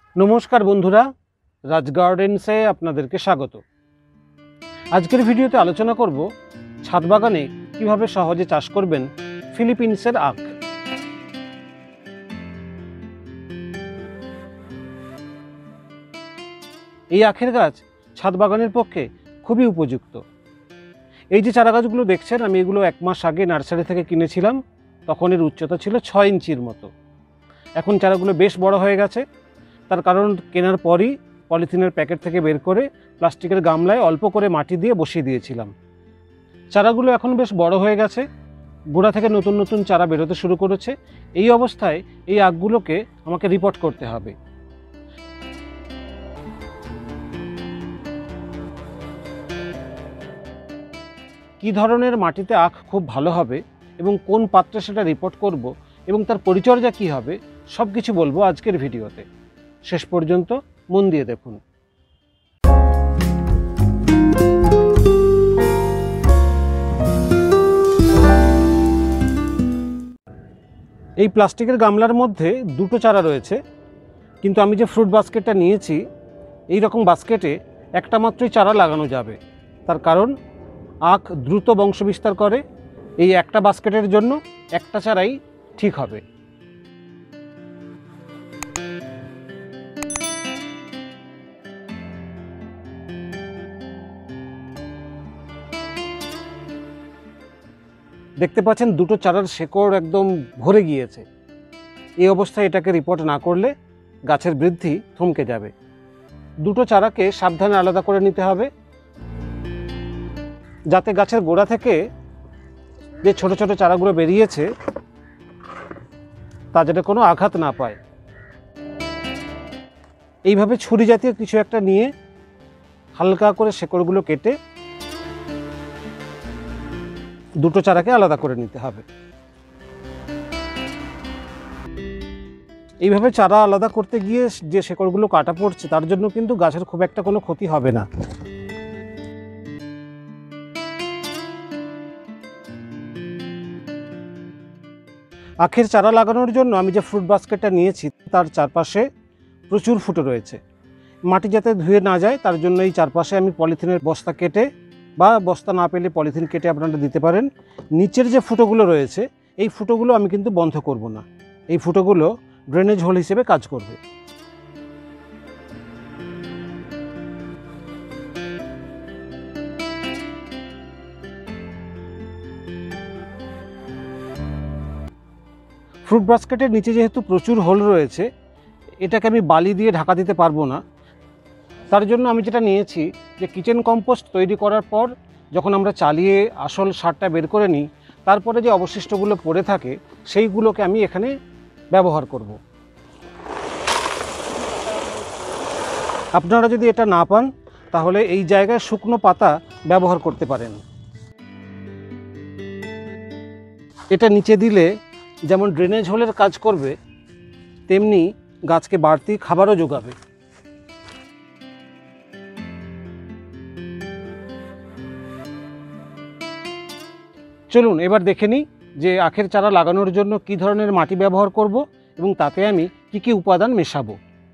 নমস্কার বন্ধুরা, রাজ গার্ডেন্সে আপনাদেরকে স্বাগত। আজকের ভিডিওতে আলোচনা করব ছাদ বাগানে কিভাবে সহজে চাষ করবেন ফিলিপিন্সের আখ। এই আখের গাছ ছাদ বাগানের পক্ষে খুবই উপযুক্ত। এই যে চারা গাছগুলো দেখছেন, আমি এগুলো 1 মাস আগে নার্সারি থেকে কিনেছিলাম। তখন এর উচ্চতা ছিল 6 ইঞ্চির মতো। এখন চারাগুলো বেশ বড় হয়ে গেছে। তার কারণ কেনার পরই পলিথিনের প্যাকেট থেকে বের করে প্লাস্টিকের গামলায় অল্প করে মাটি দিয়ে বসিয়ে দিয়েছিলাম। চারাগুলো এখন বেশ বড় হয়ে গেছে, গোড়া থেকে নতুন নতুন চারা বেরোতে শুরু করেছে। এই অবস্থায় এই আখগুলোকে আমাকে রিপোর্ট করতে হবে। কী ধরনের মাটিতে আখ খুব ভালো হবে এবং কোন পাত্রে সেটা রিপোর্ট করব এবং তার পরিচর্যা কী হবে, সব কিছু বলবো আজকের ভিডিওতে। শেষ পর্যন্ত মন দিয়ে দেখুন। এই প্লাস্টিকের গামলার মধ্যে দুটো চারা রয়েছে, কিন্তু আমি যে ফ্রুট বাস্কেটটা নিয়েছি, এই রকম বাস্কেটে একটা মাত্রই চারা লাগানো যাবে। তার কারণ আখ দ্রুত বংশবিস্তার করে। এই একটা বাস্কেটের জন্য একটা চারাই ঠিক হবে। দেখতে পাচ্ছেন দুটো চারার শেকড় একদম ভরে গিয়েছে। এই অবস্থায় এটাকে রিপোর্ট না করলে গাছের বৃদ্ধি থমকে যাবে। দুটো চারাকে সাবধানে আলাদা করে নিতে হবে, যাতে গাছের গোড়া থেকে যে ছোট ছোট চারাগুলো বেরিয়েছে তা যাতে কোনো আঘাত না পায়। এইভাবে ছুরি জাতীয় কিছু একটা নিয়ে হালকা করে শেকড়গুলো কেটে দুটো চারাকে আলাদা করে নিতে হবে। এইভাবে চারা আলাদা করতে গিয়ে যে শেকড়গুলো কাটা পড়ছে, তার জন্য কিন্তু গাছের খুব একটা কোনো ক্ষতি হবে না। আখের চারা লাগানোর জন্য আমি যে ফ্রুট বাস্কেটটা নিয়েছি, তার চারপাশে প্রচুর ফুটো রয়েছে। মাটি যাতে ধুয়ে না যায় তার জন্য এই চারপাশে আমি পলিথিনের বস্তা কেটে, বা বস্তা না পেলে পলিথিন কেটে আপনারা দিতে পারেন। নিচের যে ফুটোগুলো রয়েছে, এই ফুটোগুলো আমি কিন্তু বন্ধ করব না। এই ফুটোগুলো ড্রেনেজ হোল হিসেবে কাজ করবে। ফ্রুট বাস্কেটের নিচে যেহেতু প্রচুর হোল রয়েছে, এটাকে আমি বালি দিয়ে ঢাকা দিতে পারবো না। তার জন্য আমি যেটা নিয়েছি, যে কিচেন কম্পোস্ট তৈরি করার পর যখন আমরা চালিয়ে আসল সারটা বের করে নিই, তারপরে যে অবশিষ্টগুলো পড়ে থাকে সেইগুলোকে আমি এখানে ব্যবহার করব। আপনারা যদি এটা না পান, তাহলে এই জায়গায় শুকনো পাতা ব্যবহার করতে পারেন। এটা নিচে দিলে যেমন ড্রেনেজ হোলের কাজ করবে, তেমনি গাছকে বাড়তি খাবারও যোগাবে। চলুন এবার দেখে নিই যে আখের চারা লাগানোর জন্য কী ধরনের মাটি ব্যবহার করব এবং তাতে আমি কী কী উপাদান মেশাবো।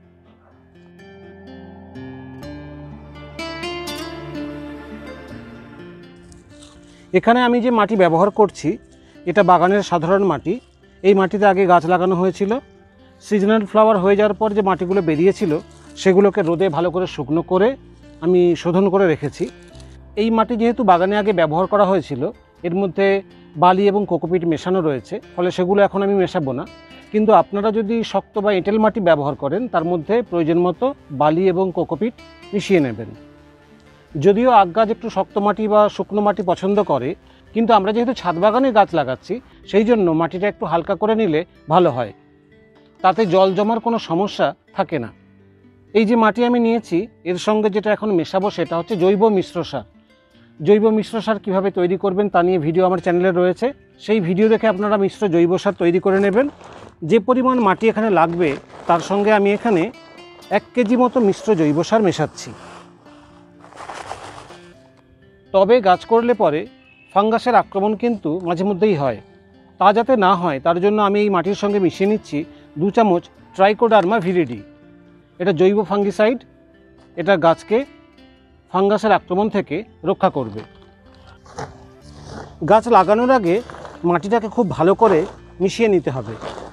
এখানে আমি যে মাটি ব্যবহার করছি, এটা বাগানের সাধারণ মাটি। এই মাটিতে আগে গাছ লাগানো হয়েছিল। সিজনাল ফ্লাওয়ার হয়ে যাওয়ার পর যে মাটিগুলো বেরিয়েছিল, সেগুলোকে রোদে ভালো করে শুকনো করে আমি শোধন করে রেখেছি। এই মাটি যেহেতু বাগানে আগে ব্যবহার করা হয়েছিল, এর মধ্যে বালি এবং কোকোপিট মেশানো রয়েছে, ফলে সেগুলো এখন আমি মেশাবো না। কিন্তু আপনারা যদি শক্ত বা এঁটেল মাটি ব্যবহার করেন, তার মধ্যে প্রয়োজন মতো বালি এবং কোকোপিট মিশিয়ে নেবেন। যদিও আখ গাছ একটু শক্ত মাটি বা শুকনো মাটি পছন্দ করে, কিন্তু আমরা যেহেতু ছাদ বাগানে গাছ লাগাচ্ছি, সেই জন্য মাটিটা একটু হালকা করে নিলে ভালো হয়। তাতে জল জমার কোনো সমস্যা থাকে না। এই যে মাটি আমি নিয়েছি, এর সঙ্গে যেটা এখন মেশাবো সেটা হচ্ছে জৈব মিশ্র সার। জৈব মিশ্র সার কীভাবে তৈরি করবেন তা নিয়ে ভিডিও আমার চ্যানেলে রয়েছে। সেই ভিডিও দেখে আপনারা মিশ্র জৈব সার তৈরি করে নেবেন। যে পরিমাণ মাটি এখানে লাগবে, তার সঙ্গে আমি এখানে 1 কেজি মতো মিশ্র জৈব সার মেশাচ্ছি। তবে গাছ করলে পরে ফাঙ্গাসের আক্রমণ কিন্তু মাঝে মধ্যেই হয়। তা যাতে না হয় তার জন্য আমি এই মাটির সঙ্গে মিশিয়ে নিচ্ছি 2 চামচ ট্রাইকোডার্মা ভিরিডি। এটা জৈব ফাঙ্গিসাইড, এটা গাছকে ফাঙ্গাসের আক্রমণ থেকে রক্ষা করবে। গাছ লাগানোর আগে মাটিটাকে খুব ভালো করে মিশিয়ে নিতে হবে,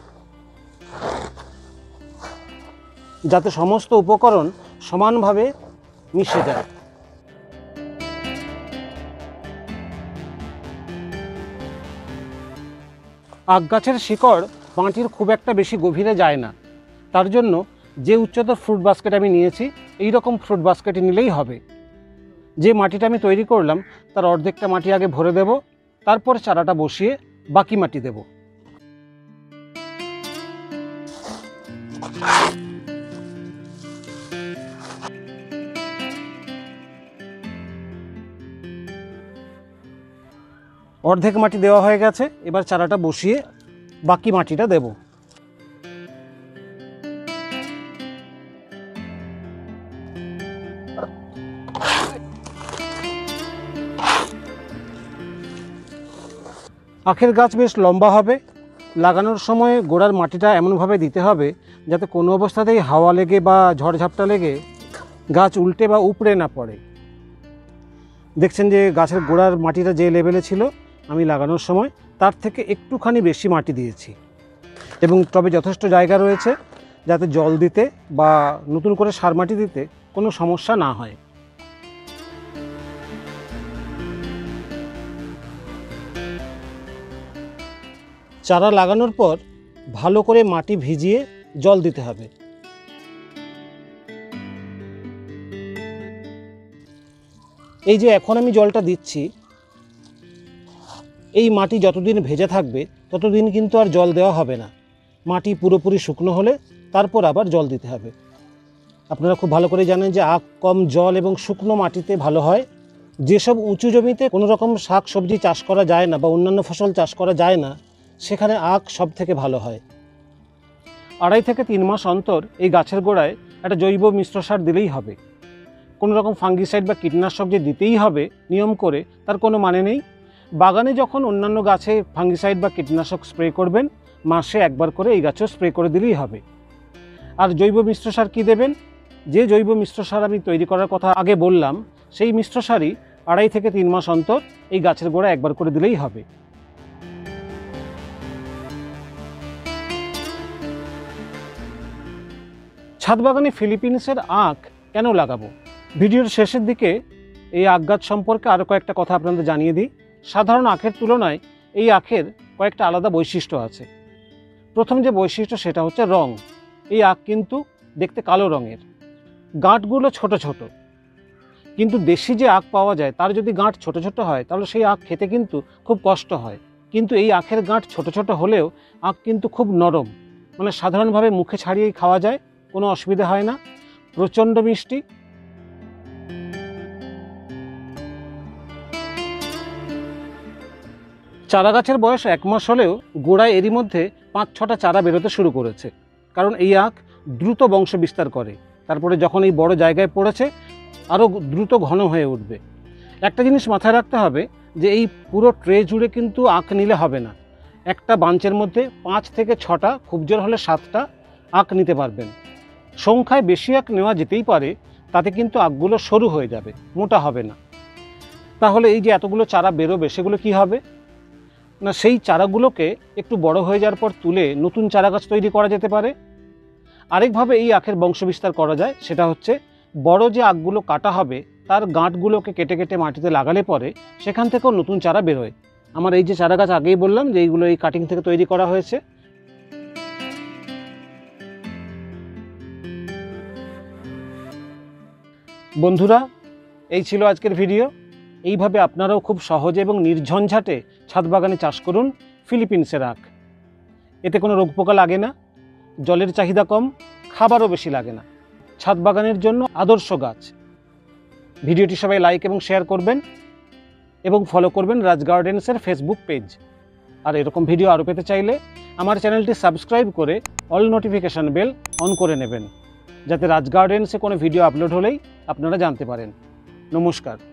যাতে সমস্ত উপকরণ সমানভাবে মিশে যায়। আখ গাছের শিকড় মাটির খুব একটা বেশি গভীরে যায় না, তার জন্য যে উচ্চতর ফ্রুট বাস্কেট আমি নিয়েছি এই রকম ফ্রুট বাস্কেটে নিলেই হবে। যে মাটিটা আমি তৈরি করলাম তার অর্ধেকটা মাটি আগে ভরে দেব, তারপর চারাটা বসিয়ে বাকি মাটি দেব। অর্ধেক মাটি দেওয়া হয়ে গেছে, এবার চারাটা বসিয়ে বাকি মাটিটা দেব। আখের গাছ বেশ লম্বা হবে। লাগানোর সময় গোড়ার মাটিটা এমনভাবে দিতে হবে যাতে কোনো অবস্থাতেই হাওয়া লেগে বা ঝড়ঝাপটা লেগে গাছ উল্টে বা উপড়ে না পড়ে। দেখছেন যে গাছের গোড়ার মাটিটা যে লেভেলে ছিল আমি লাগানোর সময় তার থেকে একটুখানি বেশি মাটি দিয়েছি, এবং টবে যথেষ্ট জায়গা রয়েছে যাতে জল দিতে বা নতুন করে সার মাটি দিতে কোনো সমস্যা না হয়। চারা লাগানোর পর ভালো করে মাটি ভিজিয়ে জল দিতে হবে। এই যে এখন আমি জলটা দিচ্ছি, এই মাটি যতদিন ভেজে থাকবে ততদিন কিন্তু আর জল দেওয়া হবে না। মাটি পুরোপুরি শুকনো হলে তারপর আবার জল দিতে হবে। আপনারা খুব ভালো করে জানেন যে আখ কম জল এবং শুকনো মাটিতে ভালো হয়। যেসব উঁচু জমিতে কোনো রকম শাক সবজি চাষ করা যায় না বা অন্যান্য ফসল চাষ করা যায় না, সেখানে আখ সব থেকে ভালো হয়। 2.5 থেকে 3 মাস অন্তর এই গাছের গোড়ায় একটা জৈব মিশ্র সার দিলেই হবে। কোনো রকম ফাঙ্গিসাইড বা কীটনাশক যে দিতেই হবে নিয়ম করে তার কোনো মানে নেই। বাগানে যখন অন্যান্য গাছে ফাঙ্গিসাইড বা কীটনাশক স্প্রে করবেন, মাসে একবার করে এই গাছেও স্প্রে করে দিলেই হবে। আর জৈব মিশ্র সার কী দেবেন? যে জৈব মিশ্র সার আমি তৈরি করার কথা আগে বললাম, সেই মিশ্র সারই 2.5 থেকে 3 মাস অন্তর এই গাছের গোড়া একবার করে দিলেই হবে। ছাদ বাগানে ফিলিপিন্সের আখ কেন লাগাবো? ভিডিওর শেষের দিকে এই আখ গাছ সম্পর্কে আরও কয়েকটা কথা আপনাদের জানিয়ে দিই। সাধারণ আখের তুলনায় এই আখের কয়েকটা আলাদা বৈশিষ্ট্য আছে। প্রথম যে বৈশিষ্ট্য সেটা হচ্ছে রং। এই আখ কিন্তু দেখতে কালো রঙের, গাঁটগুলো ছোট ছোট। কিন্তু দেশি যে আখ পাওয়া যায় তার যদি গাঁট ছোট ছোট হয় তাহলে সেই আখ খেতে কিন্তু খুব কষ্ট হয়। কিন্তু এই আখের গাঁট ছোট ছোট হলেও আখ কিন্তু খুব নরম, মানে সাধারণভাবে মুখে ছাড়িয়েই খাওয়া যায়, কোনো অসুবিধা হয় না, প্রচণ্ড মিষ্টি। চারা গাছের বয়স 1 মাস হলেও গোড়ায় এরই মধ্যে 5-6টা চারা বেরোতে শুরু করেছে, কারণ এই আখ দ্রুত বংশ বিস্তার করে। তারপরে যখন এই বড় জায়গায় পড়েছে আরও দ্রুত ঘন হয়ে উঠবে। একটা জিনিস মাথায় রাখতে হবে যে এই পুরো ট্রে জুড়ে কিন্তু আখ নিলে হবে না। একটা বাঞ্চের মধ্যে 5 থেকে 6টা, খুব জোর হলে 7টা আখ নিতে পারবেন। সংখ্যায় বেশি আখ নেওয়া যেতেই পারে, তাতে কিন্তু আখগুলো সরু হয়ে যাবে, মোটা হবে না। তাহলে এই যে এতগুলো চারা বেরোবে সেগুলো কি হবে না, সেই চারাগুলোকে একটু বড় হয়ে যাওয়ার পর তুলে নতুন চারা গাছ তৈরি করা যেতে পারে। আরেকভাবে এই আখের বংশবিস্তার করা যায়, সেটা হচ্ছে বড় যে আখগুলো কাটা হবে তার গাঁটগুলোকে কেটে কেটে মাটিতে লাগালে পরে সেখান থেকেও নতুন চারা বেরোয়। আমার এই যে চারা গাছ আগেই বললাম যে এইগুলো এই কাটিং থেকে তৈরি করা হয়েছে। বন্ধুরা, এই ছিল আজকের ভিডিও। এইভাবে আপনারাও খুব সহজে এবং নির্ঝঞ্ঝাটে ছাদ বাগানে চাষ করুন ফিলিপিন্সের আখ। এতে কোনো রোগ পোকা লাগে না, জলের চাহিদা কম, খাবারও বেশি লাগে না। ছাদ বাগানের জন্য আদর্শ গাছ। ভিডিওটি সবাই লাইক এবং শেয়ার করবেন এবং ফলো করবেন রাজ গার্ডেন্সের ফেসবুক পেজ। আর এরকম ভিডিও আরও পেতে চাইলে আমার চ্যানেলটি সাবস্ক্রাইব করে অল নোটিফিকেশান বেল অন করে নেবেন, যাতে রাজ গার্ডেন্সে কোনো ভিডিও আপলোড হলেই আপনারা জানতে পারেন। নমস্কার।